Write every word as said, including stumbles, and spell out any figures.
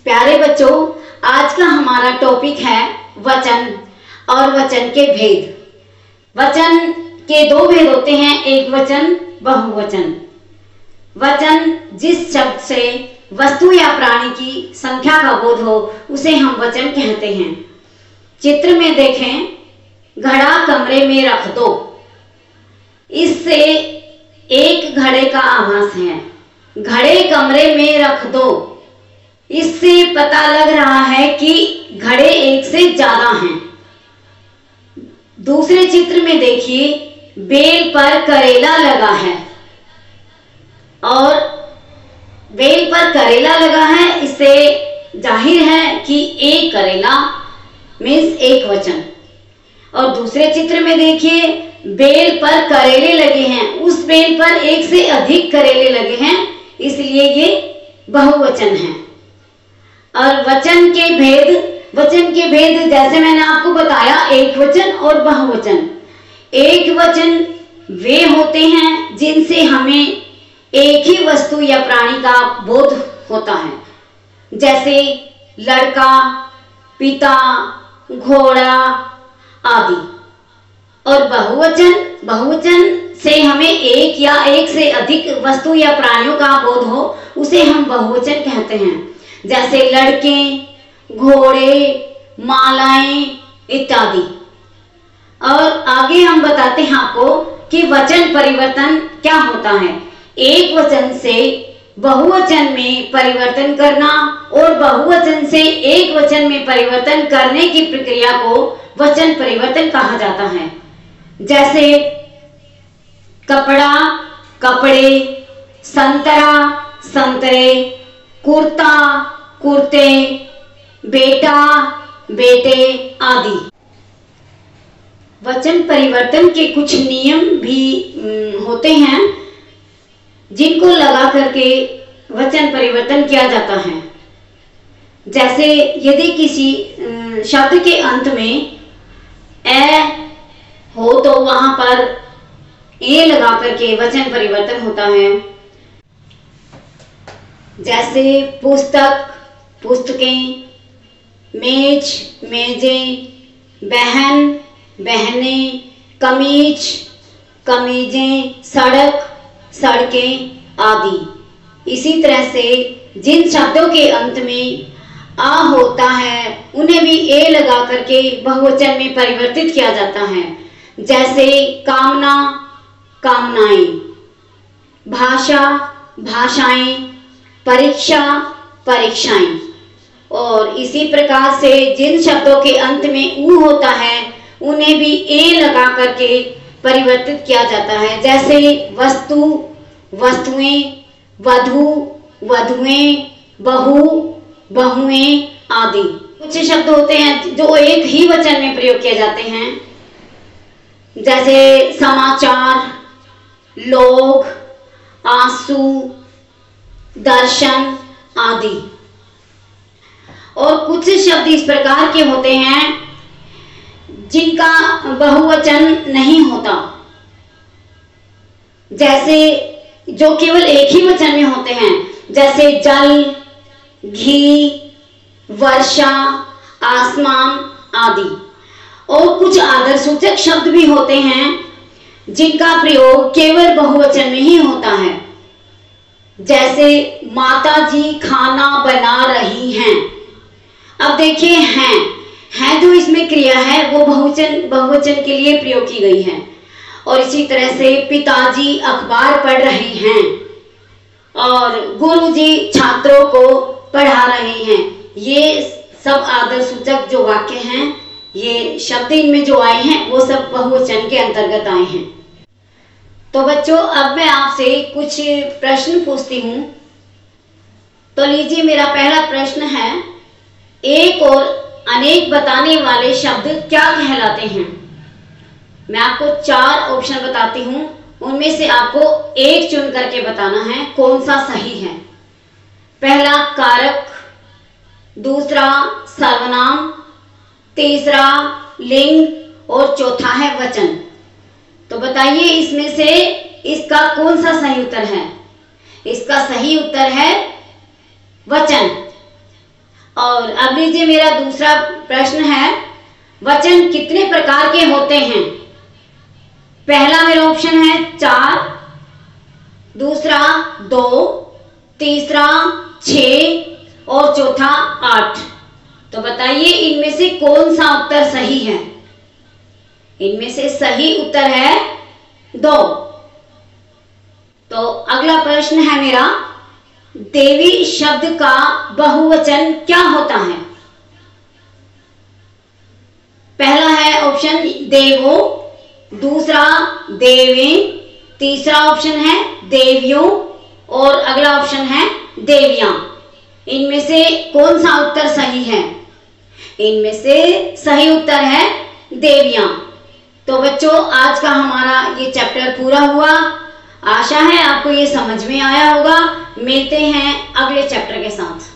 प्यारे बच्चों, आज का हमारा टॉपिक है वचन और वचन के भेद। वचन के दो भेद होते हैं, एक वचन, बहुवचन। वचन जिस शब्द से वस्तु या प्राणी की संख्या का बोध हो उसे हम वचन कहते हैं। चित्र में देखें, घड़ा कमरे में रख दो, इससे एक घड़े का आभास है। घड़े कमरे में रख दो, इससे पता लग रहा है कि घड़े एक से ज्यादा हैं। दूसरे चित्र में देखिए, बेल पर करेला लगा है और बेल पर करेला लगा है, इससे जाहिर है कि एक करेला मीन्स एक वचन। और दूसरे चित्र में देखिए, बेल पर करेले लगे हैं, उस बेल पर एक से अधिक करेले लगे हैं, इसलिए ये बहुवचन है। और वचन के भेद, वचन के भेद जैसे मैंने आपको बताया, एक वचन और बहुवचन। एक वचन वे होते हैं जिनसे हमें एक ही वस्तु या प्राणी का बोध होता है, जैसे लड़का, पिता, घोड़ा आदि। और बहुवचन, बहुवचन से हमें एक या एक से अधिक वस्तु या प्राणियों का बोध हो उसे हम बहुवचन कहते हैं, जैसे लड़के, घोड़े, मालाएं इत्यादि। और आगे हम बताते हैं आपको कि वचन परिवर्तन क्या होता है। एक वचन से बहुवचन में परिवर्तन करना और बहुवचन से एक वचन में परिवर्तन करने की प्रक्रिया को वचन परिवर्तन कहा जाता है। जैसे कपड़ा, कपड़े, संतरा, संतरे, कुर्ता, कुर्ते, बेटा, बेटे आदि। वचन परिवर्तन के कुछ नियम भी होते हैं जिनको लगा करके वचन परिवर्तन किया जाता है। जैसे यदि किसी शब्द के अंत में ए हो तो वहां पर ए लगा करके वचन परिवर्तन होता है। जैसे पुस्तक, पुस्तकें, मेज, मेजें, बहन, बहनें, कमीज, कमीजें, सड़क, सड़कें आदि। इसी तरह से जिन शब्दों के अंत में आ होता है उन्हें भी ए लगा करके बहुवचन में परिवर्तित किया जाता है। जैसे कामना, कामनाएं, भाषा, भाषाएं, परीक्षा, परीक्षाएं। और इसी प्रकार से जिन शब्दों के अंत में ऊ होता है उन्हें भी ए लगा करके परिवर्तित किया जाता है। जैसे वस्तु, वस्तुएं, वधु, वधुएं, बहू, बहुएं आदि। कुछ शब्द होते हैं जो एक ही वचन में प्रयोग किए जाते हैं, जैसे समाचार, लोग, आंसू, दर्शन आदि। और कुछ शब्द इस प्रकार के होते हैं जिनका बहुवचन नहीं होता, जैसे जो केवल एक ही वचन में होते हैं, जैसे जल, घी, वर्षा, आसमान आदि। और कुछ आदरसूचक शब्द भी होते हैं जिनका प्रयोग केवल बहुवचन में ही होता है, जैसे माता जी खाना बना रही हैं। अब देखिए, हैं हैं जो इसमें क्रिया है वो बहुवचन बहुवचन के लिए प्रयोग की गई है। और इसी तरह से पिताजी अखबार पढ़ रहे हैं और गुरुजी छात्रों को पढ़ा रहे हैं। ये सब आदरसूचक जो वाक्य हैं, ये शब्द इनमें जो आए हैं वो सब बहुवचन के अंतर्गत आए हैं। तो बच्चों, अब मैं आपसे कुछ प्रश्न पूछती हूँ। तो लीजिए, मेरा पहला प्रश्न है, एक और अनेक बताने वाले शब्द क्या कहलाते हैं? मैं आपको चार ऑप्शन बताती हूँ, उनमें से आपको एक चुन करके बताना है कौन सा सही है। पहला कारक, दूसरा सर्वनाम, तीसरा लिंग और चौथा है वचन। तो बताइए इसमें से इसका कौन सा सही उत्तर है? इसका सही उत्तर है वचन। और अब लीजिए मेरा दूसरा प्रश्न है, वचन कितने प्रकार के होते हैं? पहला मेरा ऑप्शन है चार, दूसरा दो, तीसरा छह और चौथा आठ। तो बताइए इनमें से कौन सा उत्तर सही है? इनमें से सही उत्तर है दो। तो अगला प्रश्न है मेरा, देवी शब्द का बहुवचन क्या होता है? पहला है ऑप्शन देवो, दूसरा देवी, तीसरा ऑप्शन है देवियों और अगला ऑप्शन है देवियां। इनमें से कौन सा उत्तर सही है? इनमें से सही उत्तर है देवियां। तो बच्चों आज का हमारा ये चैप्टर पूरा हुआ। आशा है आपको ये समझ में आया होगा। मिलते हैं अगले चैप्टर के साथ।